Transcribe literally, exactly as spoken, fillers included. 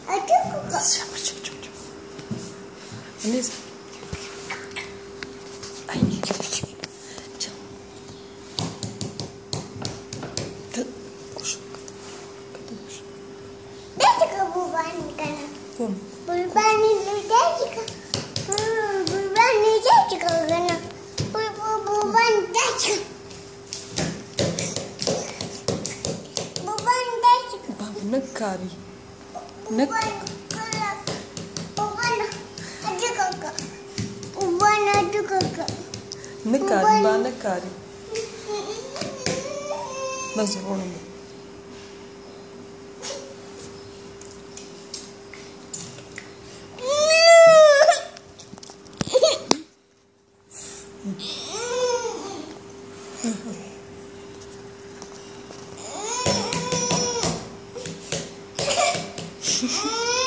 Aleeza. Ay, çal. Koş. Koş. Nerede kabuğun kana? Kom. Buradan nerede çıkar? Buradan nerede çıkar kana? Buradan nerede çıkar? Buradan nerede çıkar? Babu nagkari. Nag... Nagkari ba? Nagkari. Nagzuro mo. Mm-hmm.